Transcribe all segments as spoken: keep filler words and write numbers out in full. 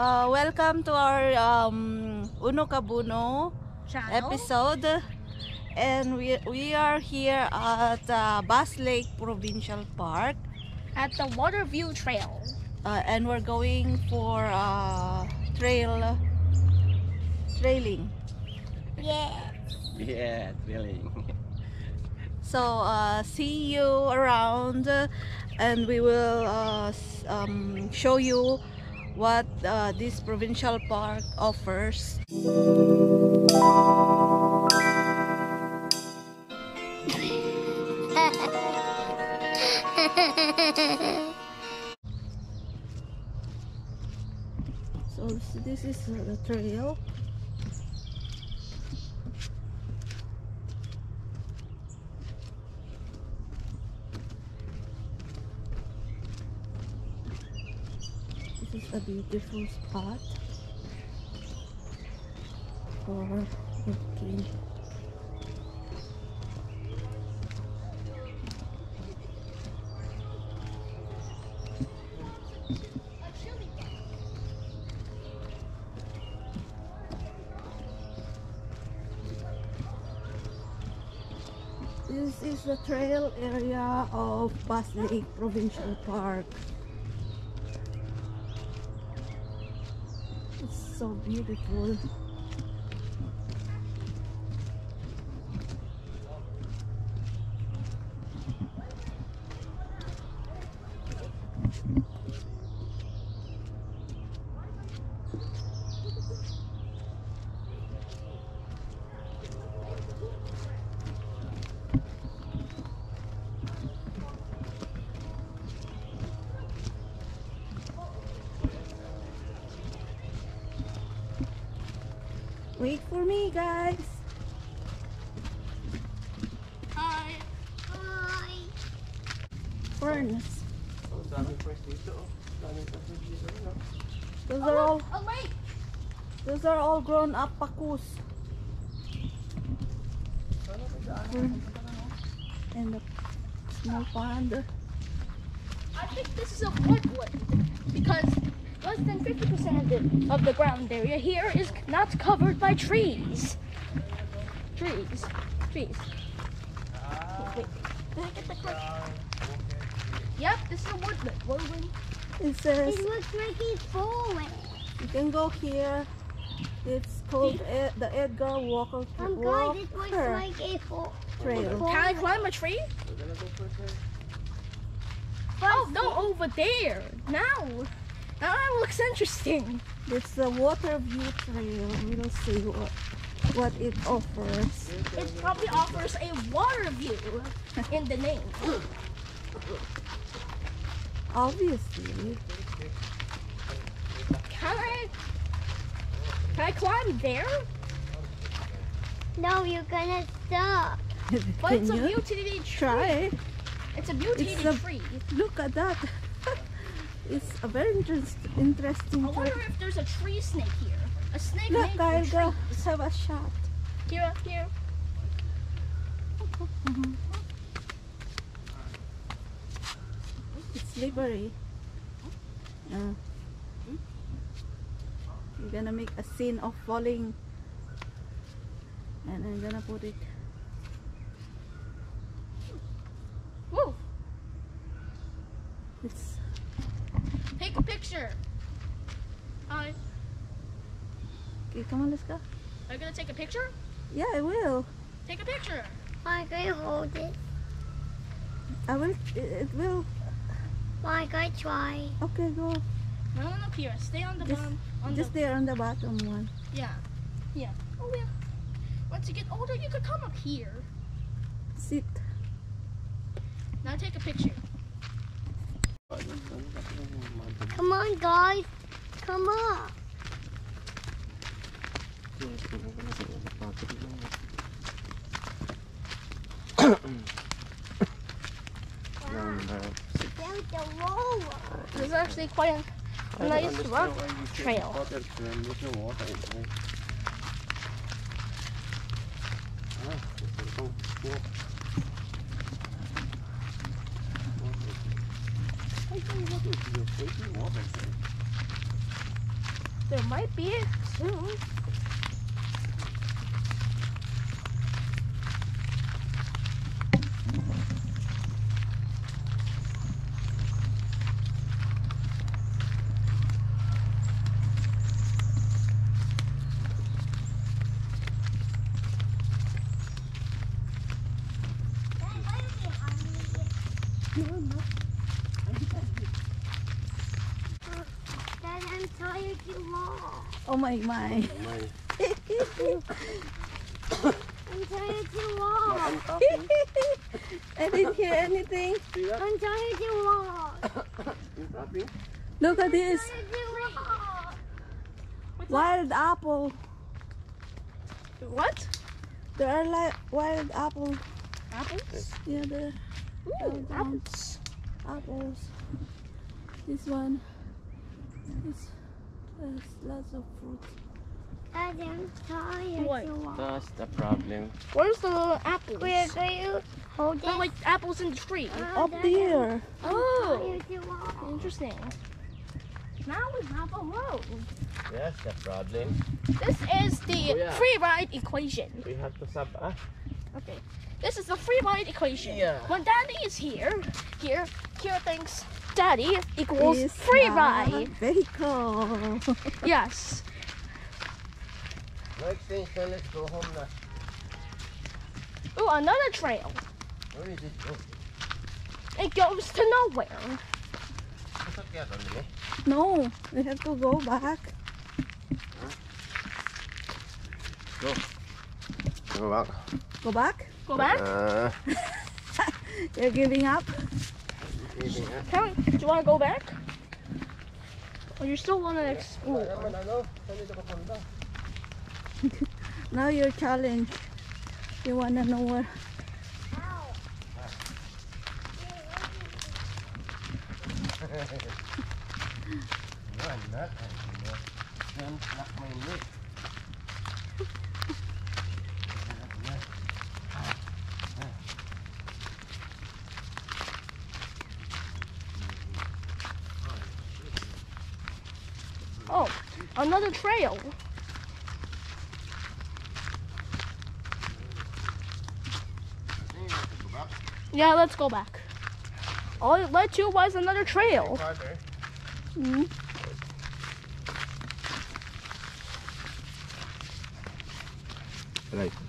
Uh, welcome to our um, Uno Kabuno Channel. episode, and we, we are here at uh, Bass Lake Provincial Park At the Waterview Trail. uh, and we're going for uh, trail trailing. Yeah. Yeah, thrilling. So uh, see you around, uh, and we will uh, s- um, show you what uh, this provincial park offers. So this is uh, the trail. This is a beautiful spot for walking. This is the trail area of Bass Lake Provincial Park. It's so beautiful. Wait for me, guys. Hi. Hi. Ferns. Ang daming press dito, oh. Daming press dito, no? Those are all. Oh wait. Those are all grown up pakus. Fern. And the small pond. I think this is a woodland because less than fifty percent of the of the ground area here is not covered by trees. Trees. Trees. Wait, did I get the correct? Yep, this is a woodland. Woodland. It says It looks like it's falling. you can go here. It's called Ed, the Edgar Walker Um, Walker guys, it looks like a fall. Trail. Can I climb a tree? We're gonna go first, eh? Oh no, over there. Now. Now that looks interesting. It's the Water View Trail. We'll see what what it offers. It probably offers a water view in the name. Obviously. Can I? Can I climb there? No, you're gonna stop. But Can it's a you mutated tree. try? It's a mutated It's a- tree. Look at that. It's a very interest, interesting I wonder tree. if there's a tree snake here. A snake Look, made Kyle, for go. trees. Let's have a shot. Here, here. It's slippery. Uh, you're gonna make a scene of falling, and I'm gonna put it. Woo! It's Take a picture. Hi. okay. Come on, let's go. Are you gonna take a picture? Yeah, I will. Take a picture. Mike, I hold it. I will. It, it will. Mike, I try. Okay, go. No, no, up here. Stay on the Just- bottom. On Just the there on the bottom one. yeah, yeah. Oh yeah. Once you get older, you could come up here. Sit. Now take a picture. Come on, guys. Come on. There's the roller. This is actually quite a I don't nice understand rock why you say trail. water trail. There's no water inside. Ah, there's no water. I think what is the water inside? There might be soon. Dad, I'm tired to walk. Oh my my. May. I'm tired to walk. I'm talking. I didn't hear anything. See that? I'm tired to walk. You tapping? Look at this. Tired to walk. Wild apple. What? There are like wild apple. Apples? Yeah, there Ooh, Well done. apples. are apples. This one. This has lots of fruit. Dad, I'm tired What? to walk. That's the problem. Where's the apples? Where do you hold They're this? like apples in the tree. Uh, Up Dad, there. Oh, I'm tired to walk. interesting. Now we have a road. That's the problem. This is the Oh, yeah. free ride equation. We have to sub. Ah. Okay. This is the free ride equation. Yeah. When Daddy is here, here, here thinks Daddy equals Is free a ride. vehicle. Yes. No extension. Let's go home now. Ooh, another trail. Where is it? Oh, It goes to nowhere. pasok yata nila. No, we have to go back. Go back. Go back? Go back? Uh, You're giving up? eating, ah. Can we, do you want to go back? Or you still want to explore? Wala naman, ano? Saan dito papunta? Now you're challenged. You wanna know where? No, I'm not. Don't block my neck. Oh, another trail. Yeah, let's go back. All it led to was another trail. Farther. Hmm? Right.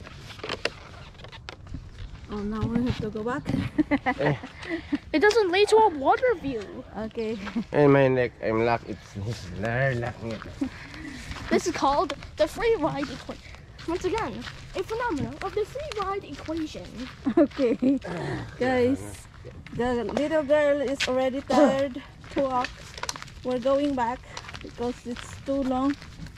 Oh, now we have to go back. It doesn't lead to a water view. Okay. And my neck, I'm locked. It's it's very locking it. This is called the free ride equation. Once again, a phenomenon of the free ride equation. Okay. Guys, the little girl is already tired to walk. We're going back because it's too long.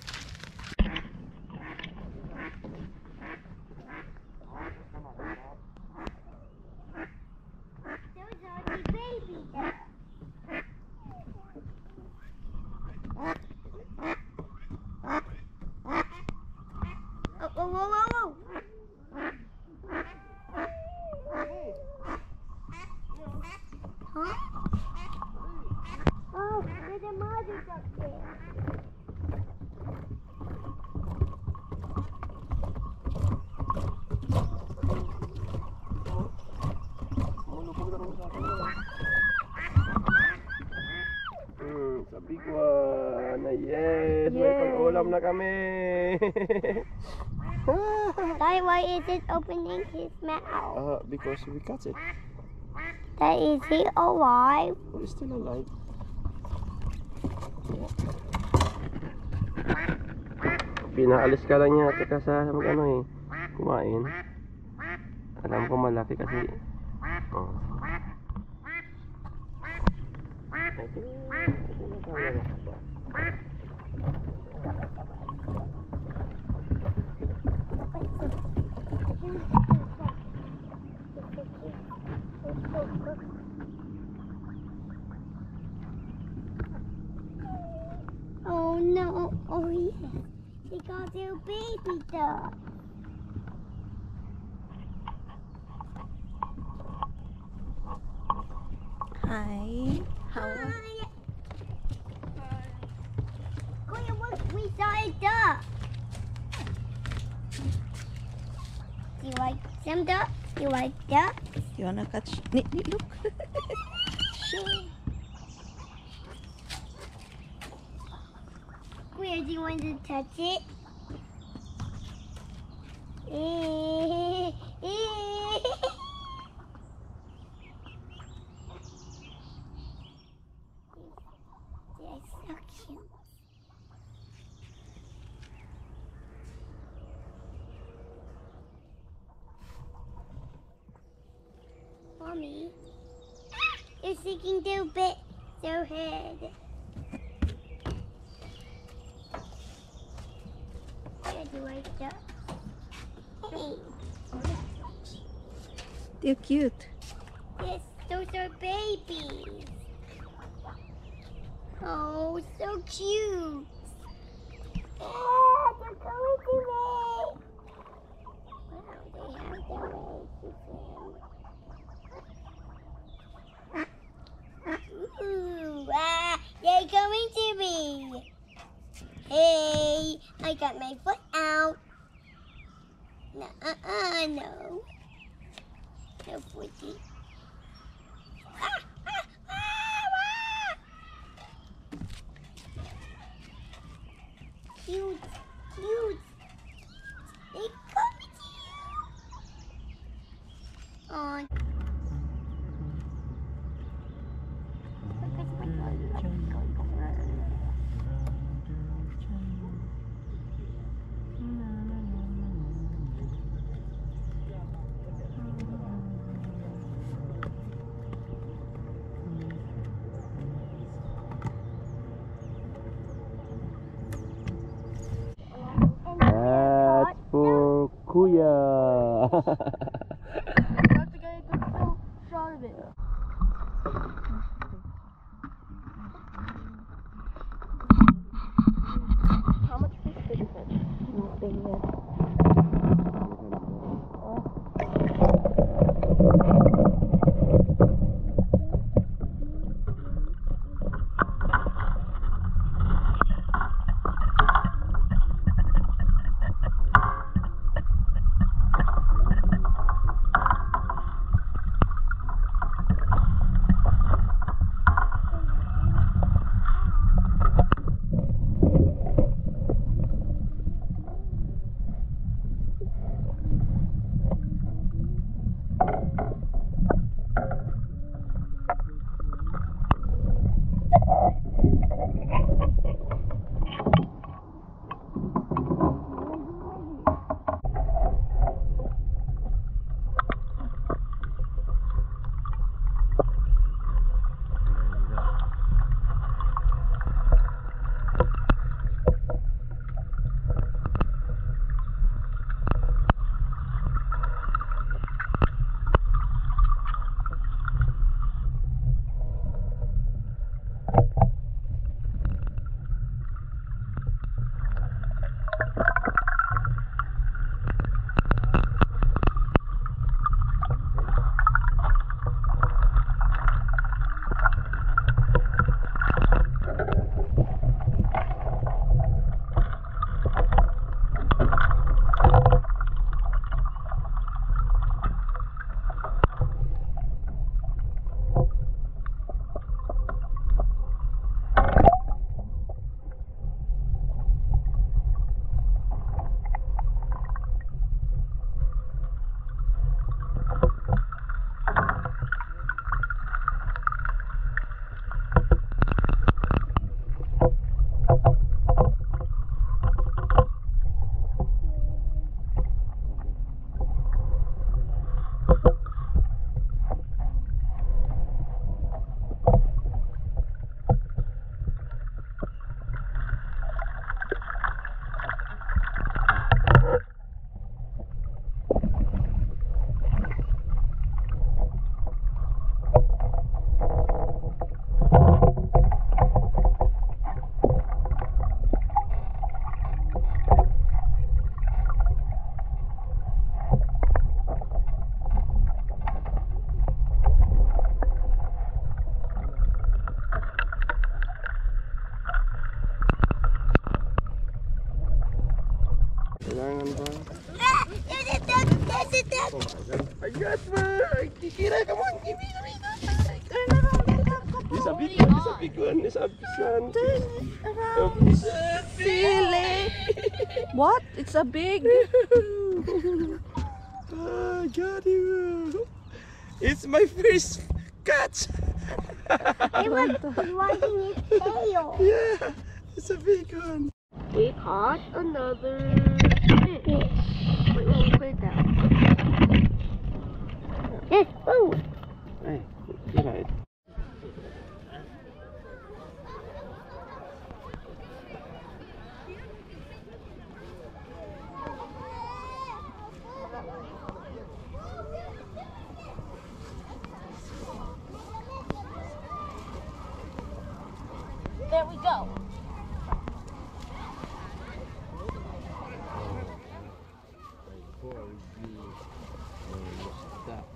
There's already baby there. Oh, whoa, whoa, whoa, whoa. Huh? Oh, there's a mother up there. Hmm, sabi ko ah, na yes, may Yay. pag-ulam na kami. Daddy, why is it opening his mouth? uh, because we cut it. That is he alive? We're still alive. Pinaalis ka lang niya at saka sa mag ano eh, kumain. Alam ko malaki kasi. Oh. I think, I think nakawala ka ba? Oh no, oh yeah. They got their baby dog. Hi. How? Hi. Kuya, Some ducks. You like ducks? You wanna catch? Nee, nee, look. Sure. Where do you want to touch it? They're so cute. Mommy, you're sticking to bit their head. Yeah, do you like that? Hey, They're cute. yes, those are babies. Oh, so cute. Ah, they're coming to me. Wow, they have their legs again. Ooh, ah, they're coming to me. Hey, I got my foot out. No, uh-uh, no. No footy. Ah, ah, ah, ah. Cute, cute. They come to you. Oh. That's for Kuya. Not to get a good full shot of it. How much fish did you catch? Nothing yet. bird. Kikira, come on, give me, give me. Turn around. It's a big one, it's a big one, it's a big one. Turn it around. It's a Silly. What? It's a big. Oh, got you. It's my first catch. It was riding its tail. Yeah, it's a big one. We caught another fish. Wait, wait, wait down. It's food. Hey, get it. There we go. Before you uh, stop.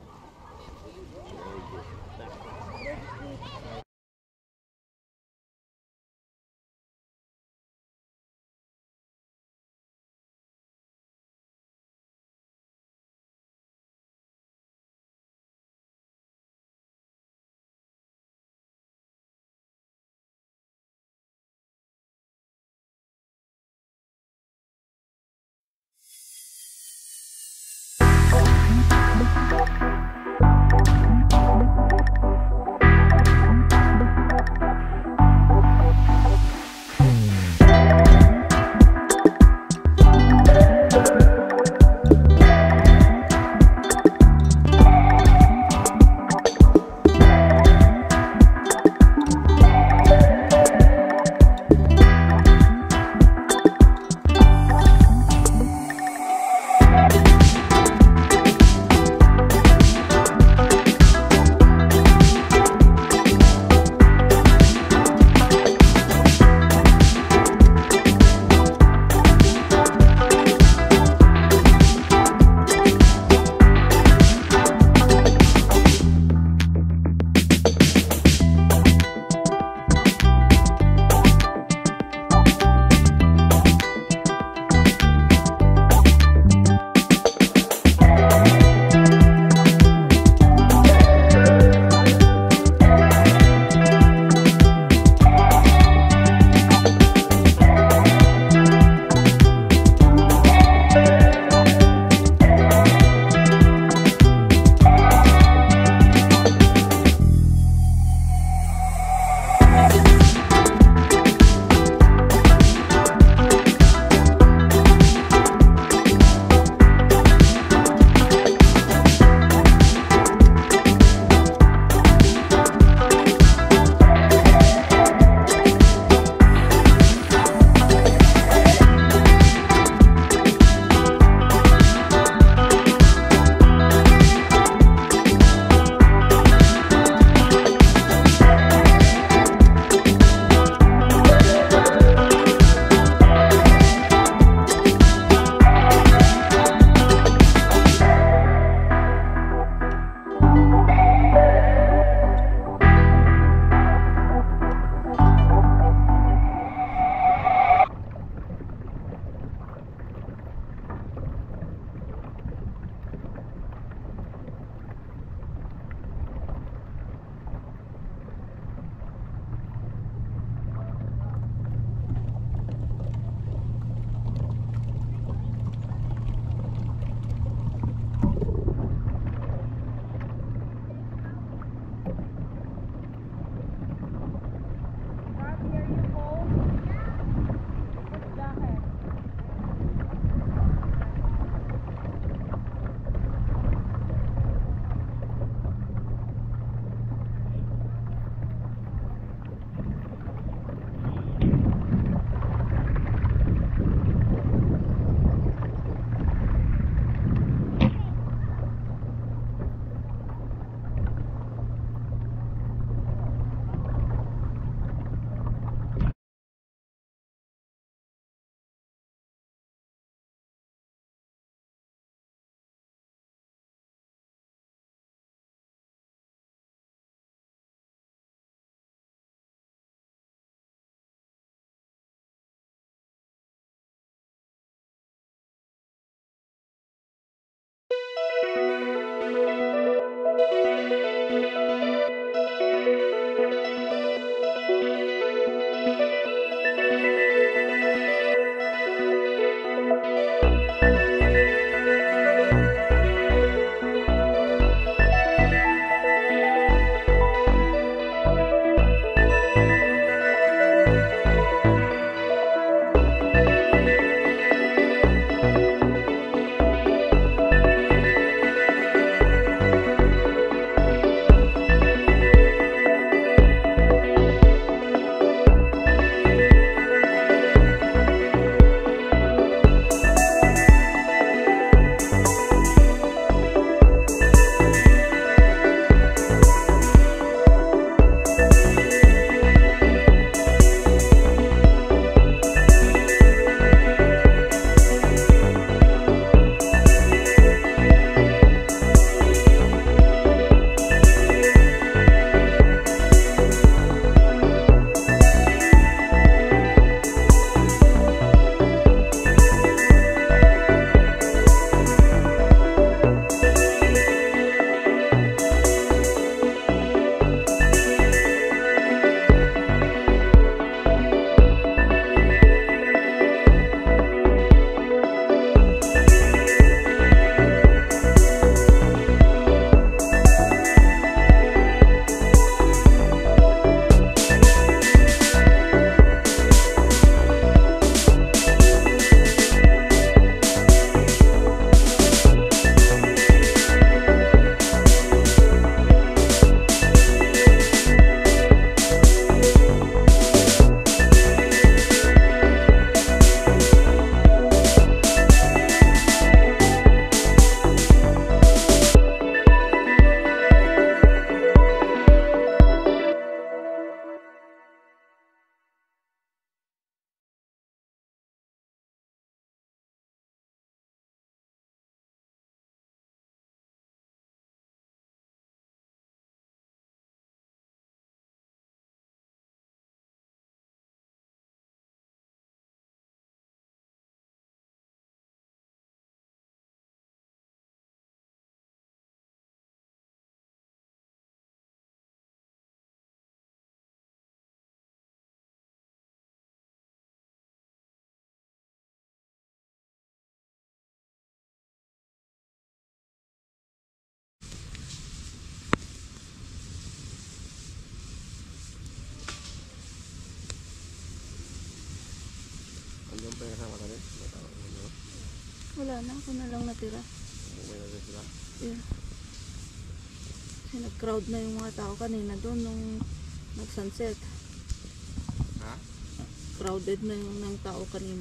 Wala na, ako na lang natira. Yeah. Kasi nag-crowd na yung mga tao kanina doon nung nag-sunset. Ha? Crowded na yung ng tao kanina.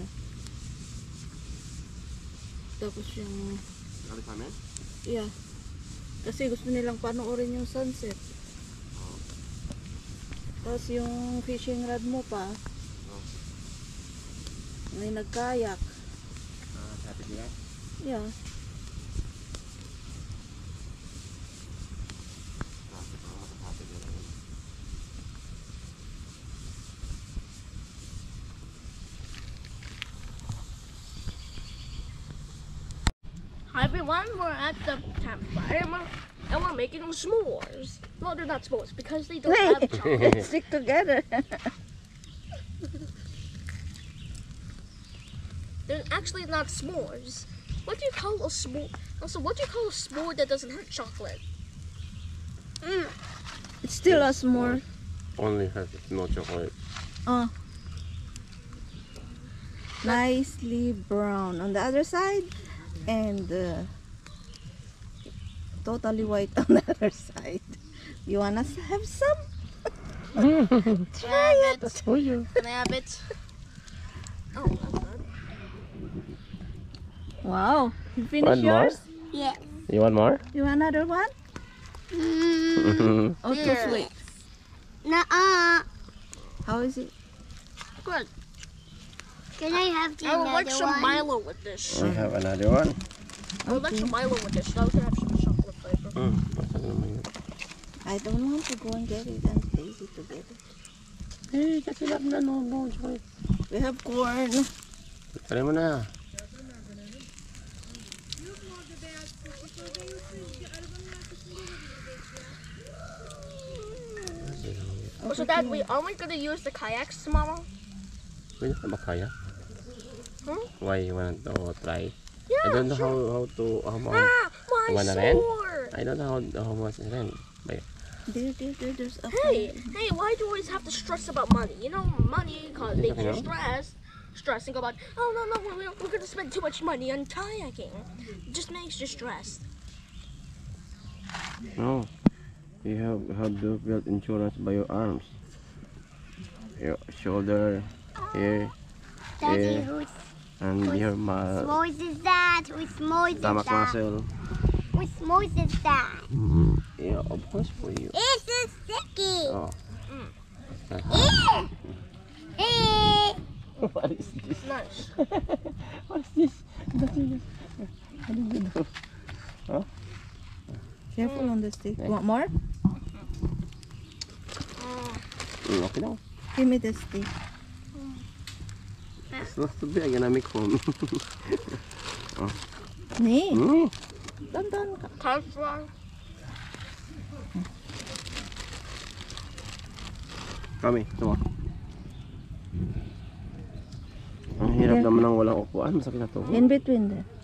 Tapos yung... Nakali sa amin? Yeah. Kasi gusto nilang panoorin yung sunset. Tapos yung fishing rod mo pa, may nagkayak. Ah, sabi nila? Yeah. Hi everyone, we're at the campfire and we're, and we're making s'mores. Well, they're not s'mores because they don't have chocolate. Stick together. They're actually not s'mores. What do you call a s'more? Also, what do you call a s'more that doesn't hurt chocolate? Mm. It's still a s'more. Only has no chocolate. Oh. Nicely brown on the other side and uh, totally white on the other side. You wanna have some? Try it. For you. Can I have it? Oh, that's good. Wow. You finish One more? yours? Yes. You want more? You want another one? Mm, Oh, too Here. sweet. nuh-uh. How is it? Good. Can I have the I would like another some one? Milo with this. I have another one. I would like some Milo with this. So I was gonna have some chocolate flavor. Mm, masarap naman yun. I don't want to go and get it and taste it together. Eh, kasi lang na no, no chocolate. We have corn. Try mo na. Oh, so Dad, we aren't we gonna use the kayaks tomorrow? Pwede ka ba kaya? Hmm? Why you want to try? Yeah. I don't know sure. how, how to, how much. Ah, my Wanna rent? sword! I don't know how, how much rent. But There, there, there, there's a Hey, fire. hey, why do you always have to stress about money? You know, money cause makes you Okay. stress. Stress and go about, oh no, no, we're, we're gonna spend too much money on kayaking. It just makes you stressed. no, you have have to build insurance by your arms, your shoulder, here, Daddy, here, whose and your ma s'mores is that? Whose s'mores is stomach that? muscle. Whose s'mores is that? Yeah, of course for you. It's so sticky. Oh. Eh. Eh. What is this? Nice. What is this? What did you do? Careful on the stick. Want more? Mm, okay now. Give me the stick. It's not too big, and I make home. Nee. Mm. Dandan ka. Cauliflower. Kami, tuma. Ang hirap naman ng walang upuan, masakit na to. In between there.